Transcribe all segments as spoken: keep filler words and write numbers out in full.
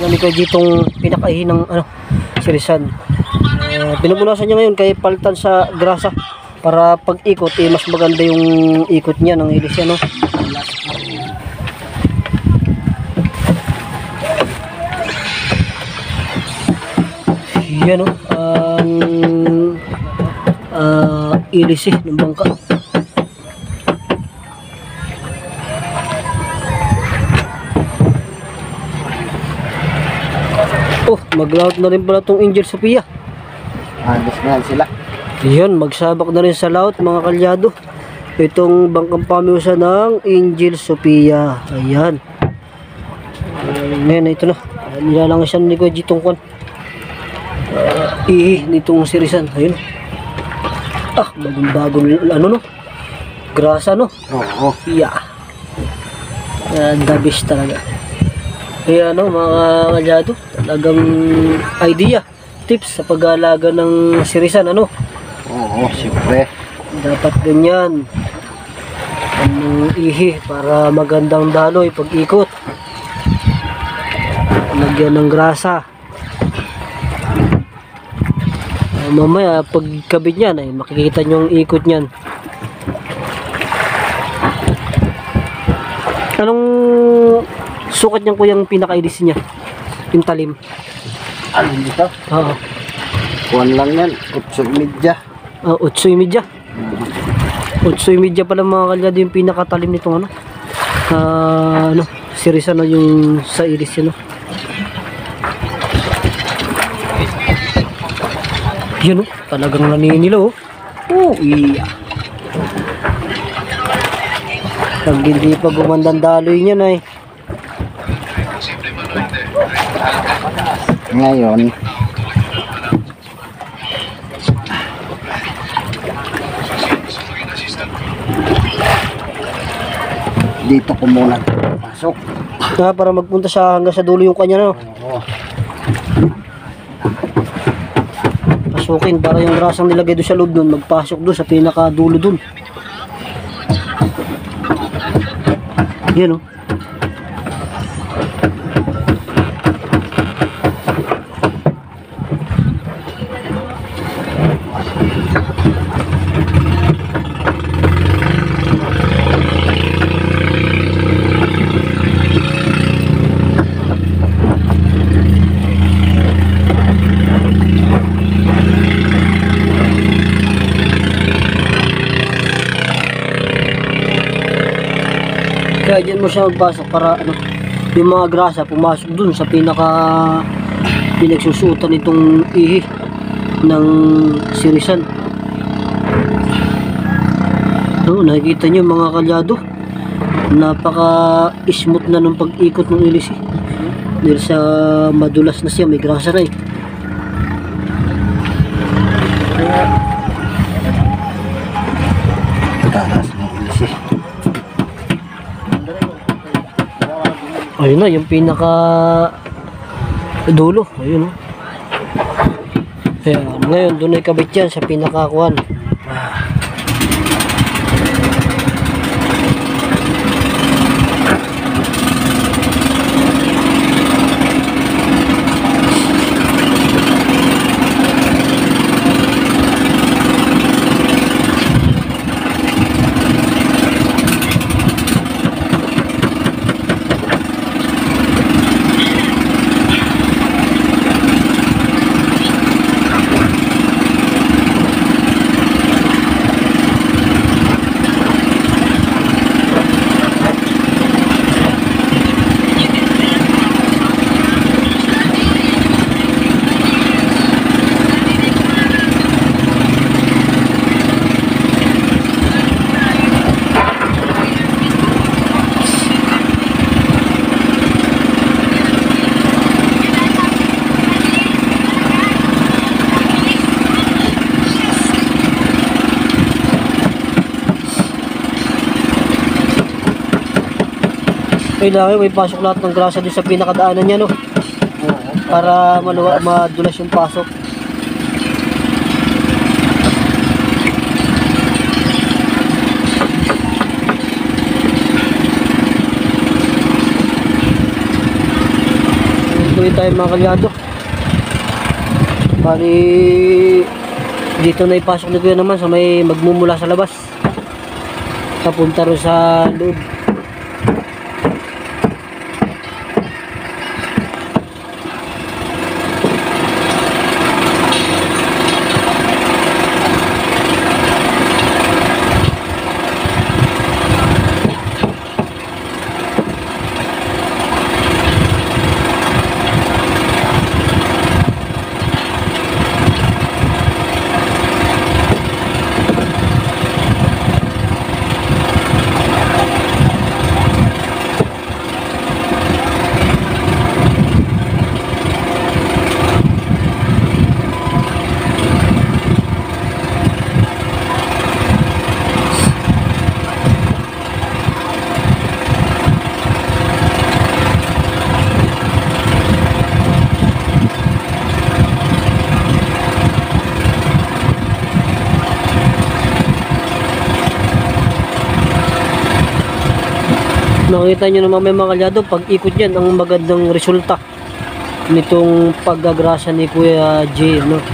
Yan ko ditong pinakaihin ng ano, sirisan. Uh, pinupunasan niya ngayon kay palitan sa grasa para pag ikot eh, mas maganda yung ikot niya ng ilis yan, no? Yan, no? Ang uh, ilis eh ng bangka. Oh, mag-laut na rin pala itong Angel Sophia. Halos na yan sila. Yan, magsabak na rin sa laut mga kalyado. Itong bangkang pamiusa ng Angel Sophia. Ayan. Ngayon, ito na. Nilalangasan ni Kuya Jitong kwan. Uh, ihi nitong sirisan. Ayun. Ah, bagong-bagong ano no? Grasa no? Oo. Yeah. Uh, the best talaga. Kaya ano mga kalyado, talagang idea, tips sa pag-aalaga ng sirisan, ano? Oo, siyempre. Dapat ganyan. Anong ihi para magandang daloy pag-ikot. Lagyan ng grasa. Uh, mamaya pagkabit niyan ay makikita nyo yung ikot niyan. Anong sukat niyan ko yung pinaka-ilis niya? Yung talim. Ano dito? Oo. Kuwan lang yan. Utso media. Uh, utsoy media. Utsoy media pala mga kalyado yung pinakatalim nitong ano. Uh, ano, sirisan na yung sa iris yun. No? Yun o, talagang naninilo oh. Oh, iya. Pag hindi pa gumandang daloy niya na eh. Ngayon, dito ko muna pasok. Ah, para magpunta sa hanggang sa dulo yung kanya no. Oo. Pasukin para yung grasang nilagay doon sa loob doon, magpasok doon sa pinaka dulo doon. Yan o. Kaya dyan mo siya magpasok para ano, yung mga grasa pumasok dun sa pinaka pinagsusutan nitong ihi ng sirisan. No, nakikita nyo mga kalyado, napaka smooth na nung pag-ikot ng ilis eh. Dahil sa madulas na siya, may grasa na eh. Taras ng ilis eh. Ayun na, yung pinaka dulo. Ayun o. Ayan, ngayon doon ay kabit yan sa pinakakuan. Kailangan may pasok lahat ng grasa doon sa pinakadaanan niya no. Para maluwa, madulas yung pasok. tuloy tayo mga kalyado. Bali dito na ipasok ni Kuya naman sa may magmumula sa labas papunta rin sa loob. Nakita nyo naman may mga kalyado, pag ikot yan ang magandang resulta nitong paggagrasa ni Kuya J, no?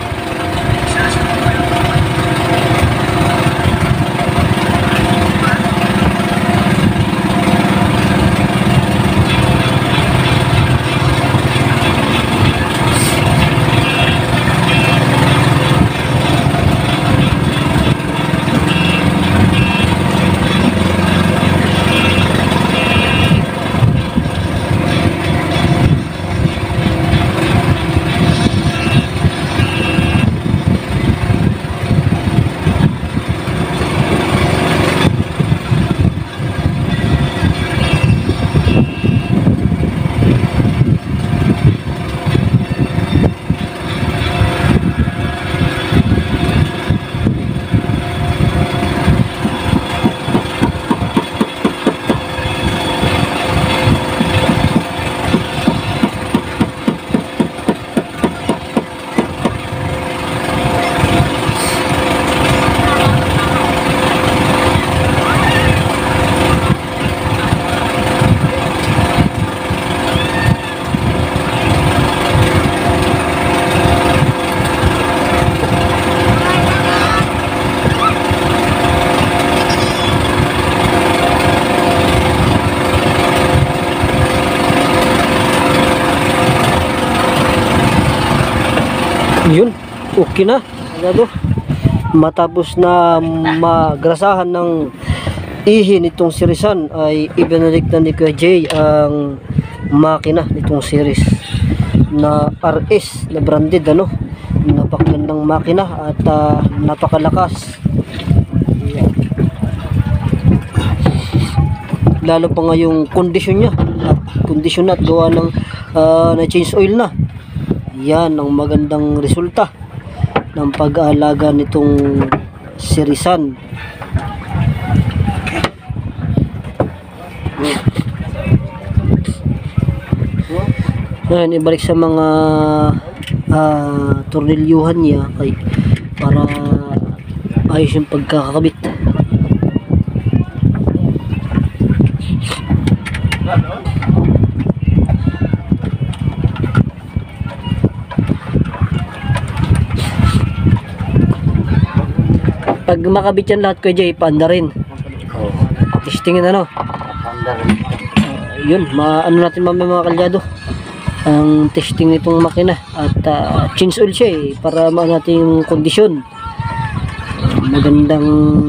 Yun, okay na. Ano, matapos na magrasahan ng ihi nitong sirisan ay ibinalik na ni Kuya J ang makina nitong series na R S na branded, ano, napakagandang makina at uh, napakalakas. Lalo pa nga yung kondisyon niya at kondisyon na at gawa ng uh, na change oil na. Yan ang magandang resulta ng pag-aalaga nitong sirisan. Ngayon, ibalik sa mga uh, tornilyuhan niya kay, para ayos yung pagkakabit. Pag makabit yan lahat Kuya Jay, paanda rin. Oo. Testingin, ano? Paanda rin. Uh, yun, maano natin mamaya mga kalyado ang testing nitong makina at uh, change oil siya eh, para maano natin yung kondisyon. Magandang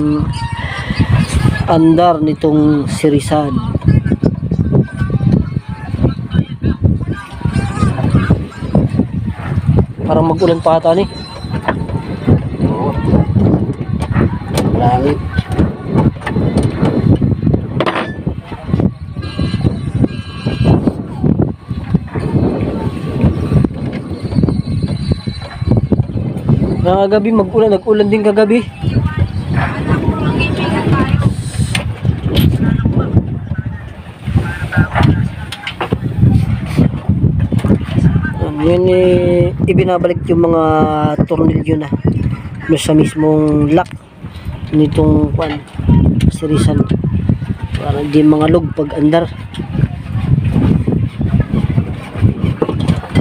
andar nitong sirisan. Parang mag-ulan pa ata ni. Oo. Langit. Kagabi mag-ulan, nag-ulan din kagabi. Yan eh, ibinabalik yung mga tornilyo na no, sa mismong lock nitong kwan sirisan para hindi mga log pag andar.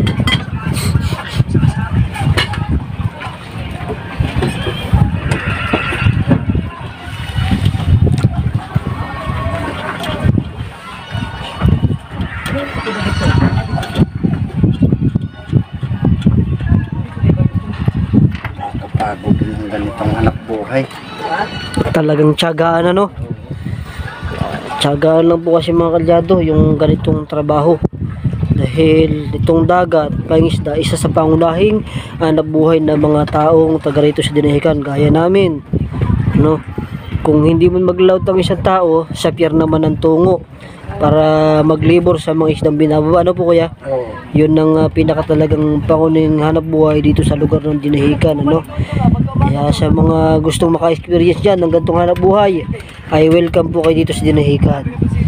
buhay. Talagang tiyagaan ano. Tiyagaan lang po kasi mga kalyado yung ganitong trabaho. Dahil itong dagat, pangisda, isa sa pangunahing hanap buhay ng mga taong taga rito sa Dinahican gaya namin. No? Kung hindi mo maglaut ang isang tao, sa pier naman ang tungo para maglibor sa mga isdang binababa. Ano po kuya? Oo. Yun ang uh, pinaka talagang pangunahing hanap buhay dito sa lugar ng Dinahican. Ano? Kaya sa mga gustong maka-experience dyan ng ganitong hanap buhay, ay welcome po kayo dito sa Dinahican.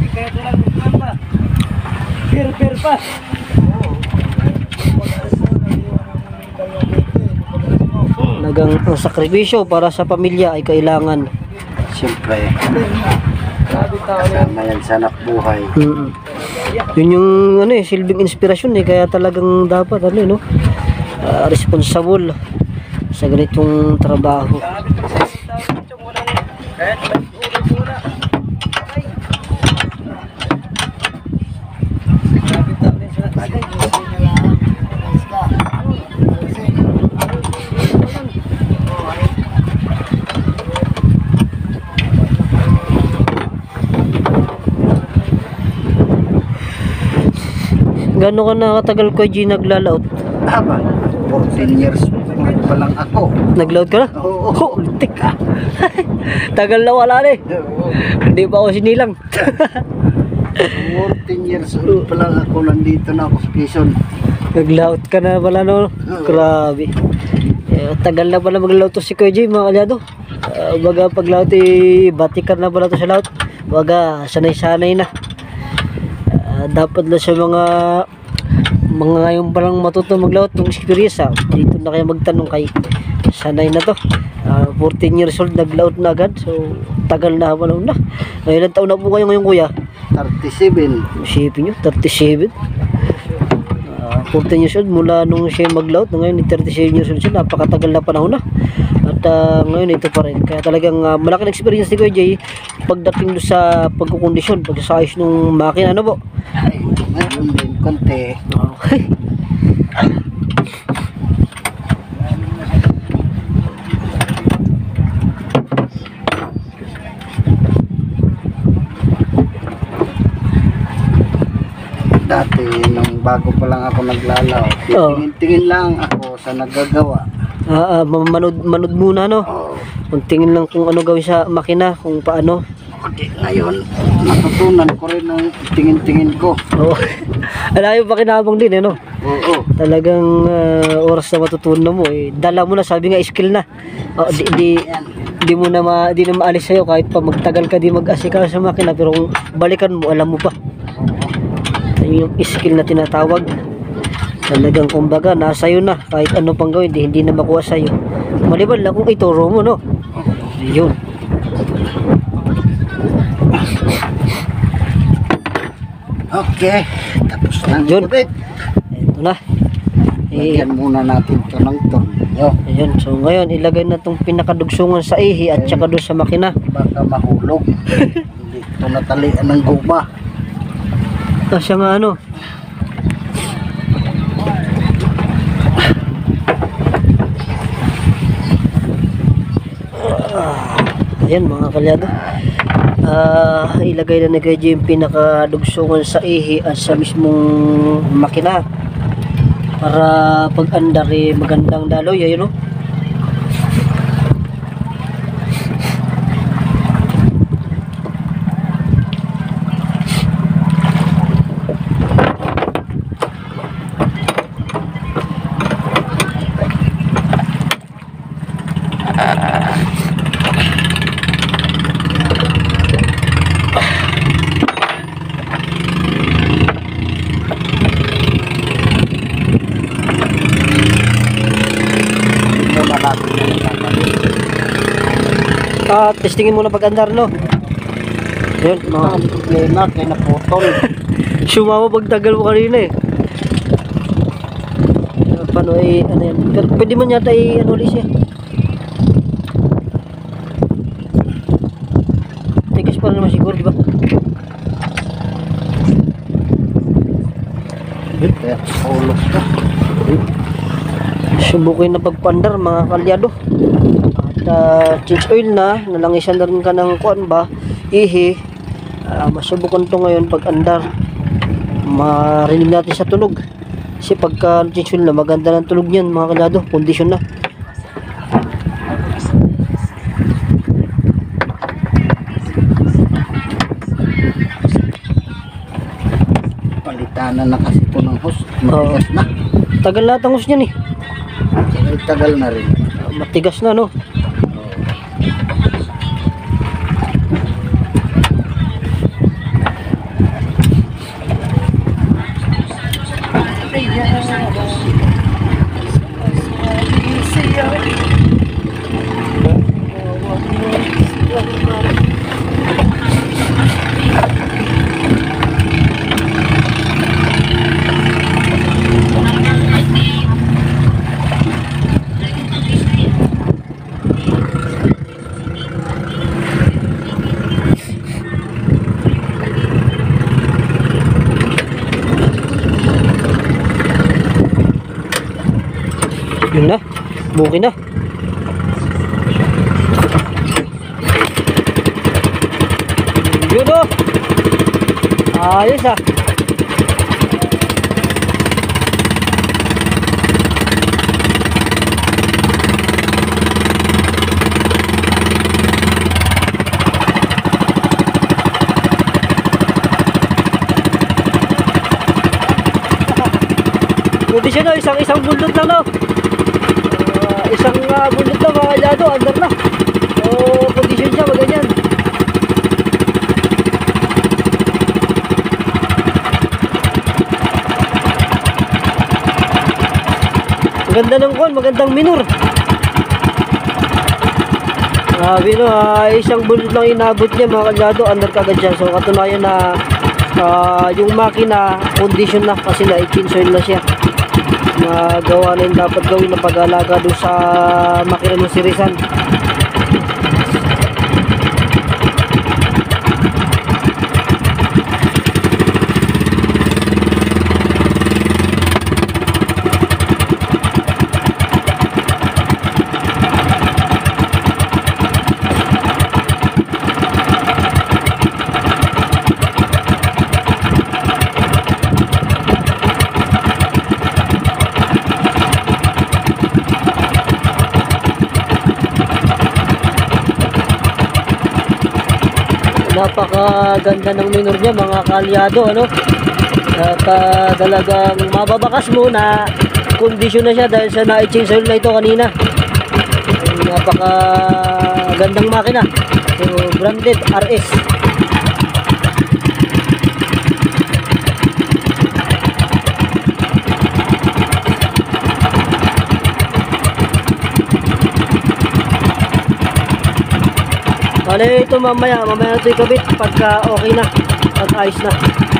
Nagang ang sakripisyo para sa pamilya ay kailangan. Siyempre. Kasama yan sa anak buhay. Mm. Yun yung ano eh, silbing inspirasyon eh, kaya talagang dapat ano eh, no? Ah, responsible sa ganitong trabaho. Gano'n ka nakatagal ko G naglalaot? Aba, fourteen years old pa lang ako. Naglaot ka na? Oo. Oh, ulitik ka. Tagal na wala na eh. Hindi pa ako sinilang. fourteen years old pa lang ako, nandito na ako sa Quezon. Naglaot ka na pala no? Grabe. Eh, tagal na pala maglaot to si Kuya J mga kalyado. Uh, baga paglaot eh, batikan na pala to sa laot. Baga sanay-sanay na. Uh, dapat lang sa mga mga ngayon palang matuto maglaot ng experience ha. Dito na kayo magtanong kay sanay na to. Uh, fourteen years old naglaot na agad. So tagal na pala na. Uh, ilang taon na po kayo ngayon kuya? thirty-seven. Isipin nyo, thirty-seven. Uh, fourteen years old mula nung siya maglaot, ngayon thirty-seven years old siya, napakatagal na panahon na. At uh, ngayon ito pa rin. Kaya talagang uh, malaking experience ni Kuya Jay pagdating doon sa pagkukondisyon, pagsasayos ng makina, ano po? Ay, meron din konti. Okay. Dati, nung bago pa lang ako naglalaw, Oo. tingin-tingin lang ako sa nagagawa. Ah, ah, manood, manood muna, no? Oo. Kung tingin lang kung ano gawin sa makina, kung paano. Kundi ngayon, natutunan ko rin ng tingin-tingin ko. Oo. Alayo pa kinabang din, eh, no? Oo. Talagang ah, oras na matutunan mo eh. Dala mo na, sabi nga skill na. Oh, di, di, di mo na ma, di na maalis sa'yo kahit pa magtagal ka di mag-asikaw sa makina, pero kung balikan mo, alam mo pa. Ayun yung skill na tinatawag. Talagang kumbaga nasa iyo na, kahit ano pang gawin di, hindi na makuha sa iyo. Maliban lang kung ituro mo, no? Yun. Okay, tapos na. Yun. Ulit. Ito na. Eh, Lagyan muna natin ito ng tornilyo. ayun. So ngayon ilagay na tong pinakadugsungan sa ihi at saka doon sa makina. Baka mahulog. Hindi ito natalian ng guma. Kasi nga ano, ayan mga kalyado, uh, ilagay na ni Kuya Jay yung pinakadugsungan sa ihi at sa mismong makina para pag andar eh, magandang daloy, ayun o. Muna natin yung gagawin. Ah, testingin muna pag andar, no? Ayun, mga Ang problema kay naputol. sumama pagtagal mo kanina eh. Uh, paano eh, ano yan? Pero pwede man yata eh, ano ulit siya. Tigas pa rin naman siguro, di ba? Kaya hulog ka. Subukin na pagpandar mga kalyado. uh, change oil na, nalangisan na rin ka ng kuan ba, ihi. Uh, masubukan to ngayon pag andar. Marinig natin sa tunog. Kasi pagka change oil na, maganda ng tunog niyan mga kalyado, kondisyon na. Palitanan na kasi ito ng hose. Matigas na. Tagal lahat ang hose niyan eh. Tagal na rin. Matigas na no. Yun na, buki na. Yun o. Ayos ah. Pwede siya no, isang-isang bundot lang no. Isang uh, bundot na mga kalyado, under na. So, condition siya, maganyan. Maganda ng kon, magandang minor. Sabi no, uh, isang bundot lang inabot niya mga kalyado, under kagad siya. So, katunayan na uh, yung makina, condition na kasi na-change oil na siya. Magawa na yung dapat gawin ng pag-alaga doon sa makina ng sirisan. Napakaganda ng minor niya mga kalyado ano. At uh, talagang mababakas mo na kondisyon na siya dahil sa na-change oil na ito kanina. Napakagandang makina. So, branded R S. Bale, ito mamaya, mamaya ito ikabit pagka okay na, pag ayos na.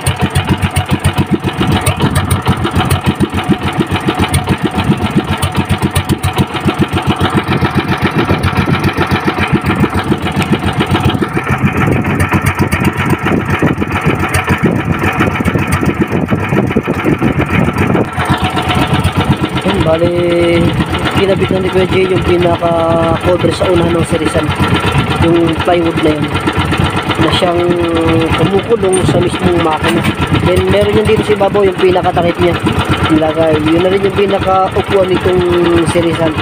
Bale, kinabit na ni Kuya Jay yung pinaka-cover sa unahan ng sirisan. Yung plywood na yun na siyang kumukulong sa mismong makina. Then meron yun dito sa ibabaw yung pinakatakip niya nilagay. Yun na rin yung pinaka-upuan nitong sirisan.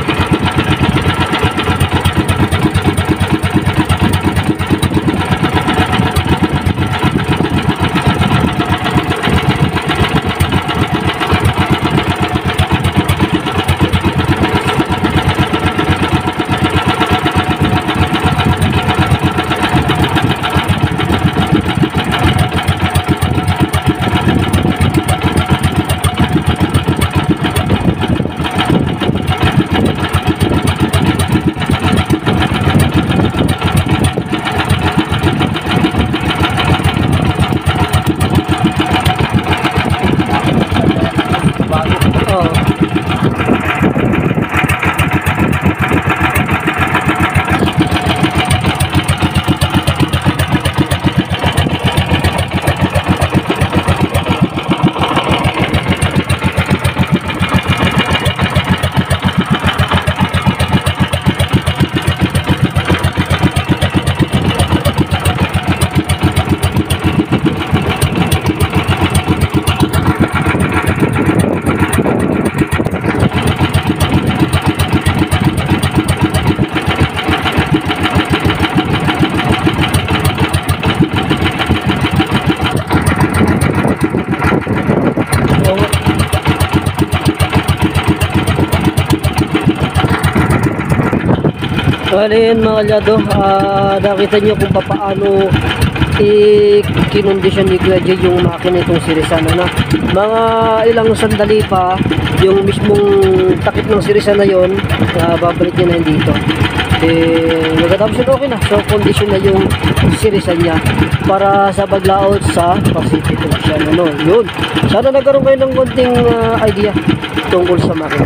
Bali yun mga kalyado, ah, nakita nyo kung paano i-kinondisyon ni Kuya Jay yung makina itong Sirisan. Ano? Mga ilang sandali pa, yung mismong takip ng Sirisan na yun, uh, babalik niya na yun dito. Eh, magkatapos yun, okay na. So, condition na yung Sirisan niya para sa paglaot sa Pacific Ocean. Ano? Yun. Sana nagkaroon kayo ng konting uh, idea tungkol sa makina.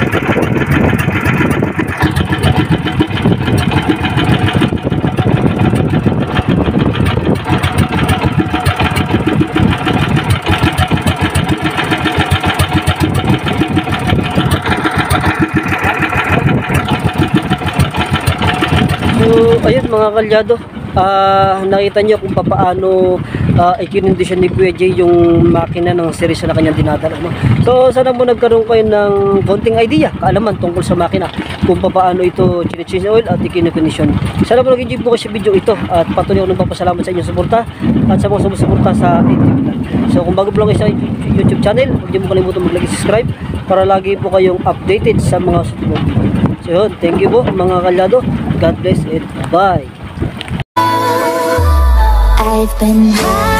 So, ayun mga kalyado, uh, nakita nyo kung paano uh, ikinondisyon ni Kuya Jay yung makina ng series na kanyang dinadala. No? So, sana mo nagkaroon kayo ng konting idea, kaalaman tungkol sa makina, kung paano ito change oil at ikinondisyon. Sana mo nag-enjoy po kayo sa video ito at patuloy ako nang papasalamat sa inyong suporta at sa mga sumusuporta sa A T V. So, kung bago po lang kayo sa YouTube channel, huwag niyo mo kalimutan mag-like subscribe para lagi po kayong updated sa mga susunod. So, yun, thank you po mga kalyado. God bless and bye. I've been high.